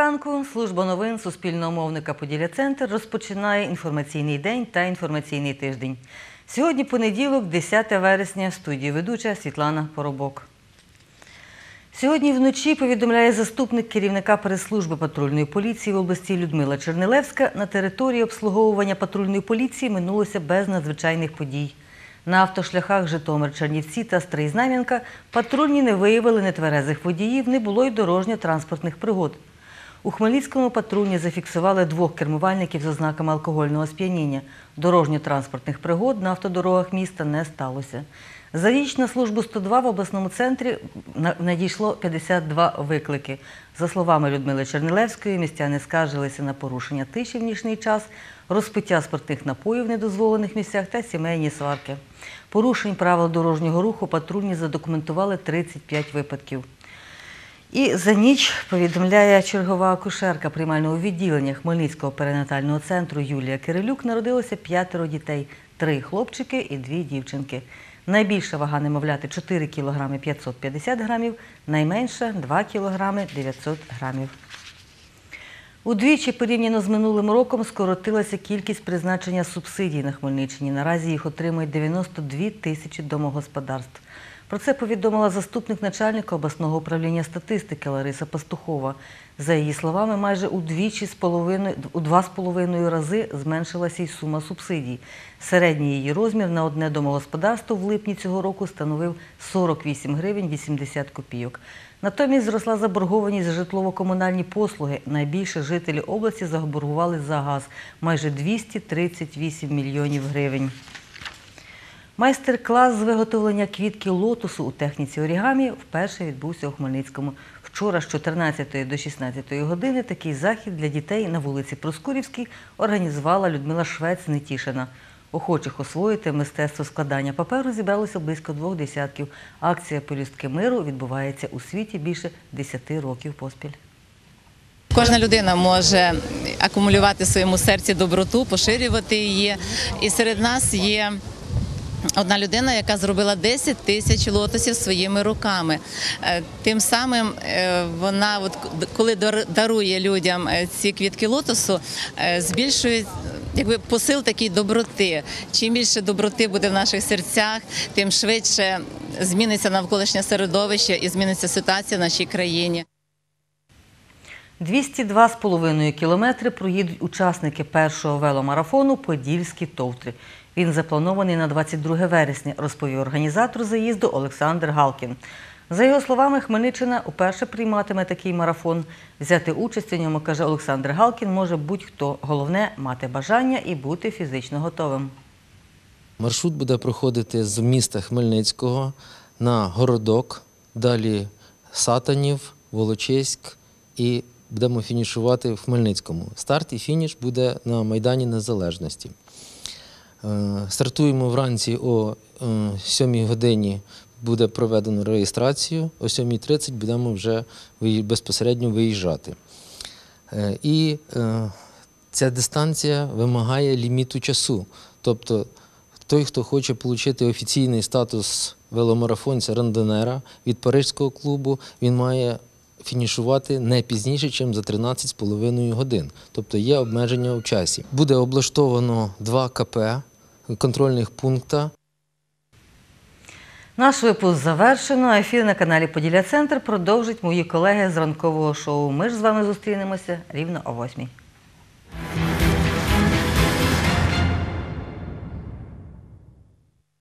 ранку. Служба новин Суспільного мовника «Поділля-Центр» розпочинає інформаційний день та інформаційний тиждень. Сьогодні понеділок, 10 вересня, в студії ведуча Світлана Поробок. Сьогодні вночі, повідомляє заступник керівника прес-служби патрульної поліції в області Людмила Чернилевська, на території обслуговування патрульної поліції минулося без надзвичайних подій. На автошляхах Житомир-Чернівці та Стрий-Знам'янка патрульні не виявили нетверезих водіїв, не було й дорожньо-транспортних пригод. У Хмельницькому патрульні зафіксували 2 кермувальників з ознаками алкогольного сп'яніння. Дорожньо-транспортних пригод на автодорогах міста не сталося. За ніч на службу 102 в обласному центрі надійшло 52 виклики. За словами Людмили Чернилевської, містяни скаржилися на порушення тиші в нічний час, розпиття спиртних напоїв в недозволених місцях та сімейні сварки. Порушень правил дорожнього руху патрульні задокументували 35 випадків. І за ніч, повідомляє чергова акушерка приймального відділення Хмельницького перинатального центру Юлія Кирилюк, народилося 5 дітей – 3 хлопчики і 2 дівчинки. Найбільша вага немовляти – 4 кг 550 грамів, найменша – 2 кг 900 грамів. Удвічі порівняно з минулим роком скоротилася кількість призначення субсидій на Хмельниччині. Наразі їх отримують 92 тисячі домогосподарств. Про це повідомила заступник начальника обласного управління статистики Лариса Пастухова. За її словами, майже у 2,5 рази зменшилася й сума субсидій. Середній її розмір на одне домогосподарство в липні цього року становив 48 гривень 80 копійок. Натомість зросла заборгованість за житлово-комунальні послуги. Найбільше жителі області заборгували за газ – майже 238 мільйонів гривень. Майстер-клас з виготовлення квітки лотосу у техніці орігамі вперше відбувся у Хмельницькому. Вчора з 14 до 16 години такий захід для дітей на вулиці Проскурівській організувала Людмила Швець-Нетішина. Охочих освоїти мистецтво складання паперу зібралося близько 2 десятків. Акція «Пелюстки миру» відбувається у світі більше 10 років поспіль. Кожна людина може акумулювати в своєму серці доброту, поширювати її. І серед нас є одна людина, яка зробила 10 тисяч лотосів своїми руками. Тим самим вона, коли дарує людям ці квітки лотосу, збільшує посил такої доброти. Чим більше доброти буде в наших серцях, тим швидше зміниться навколишнє середовище і зміниться ситуація в нашій країні. 202,5 кілометри проїдуть учасники першого веломарафону «Подільські товтри». Він запланований на 22 вересня, розповів організатор заїзду Олександр Галкін. За його словами, Хмельниччина уперше прийматиме такий марафон. Взяти участь у ньому, каже Олександр Галкін, може будь-хто. Головне – мати бажання і бути фізично готовим. Маршрут буде проходити з міста Хмельницького на Городок, далі Сатанів, Волочиськ і будемо фінішувати в Хмельницькому. Старт і фініш буде на Майдані Незалежності. Стартуємо вранці о 7 годині, буде проведено реєстрацію, о 7:30 будемо вже безпосередньо виїжджати. І ця дистанція вимагає ліміту часу. Тобто той, хто хоче отримати офіційний статус веломарафонця-рандонера від Паризького клубу, він має фінішувати не пізніше, ніж за 13,5 годин. Тобто є обмеження у часі. Буде облаштовано 2 КП, контрольних пункти. Наш випуск завершено. Ефір на каналі «Поділля-Центр» продовжать мої колеги з ранкового шоу. Ми ж з вами зустрінемося рівно о 8:00.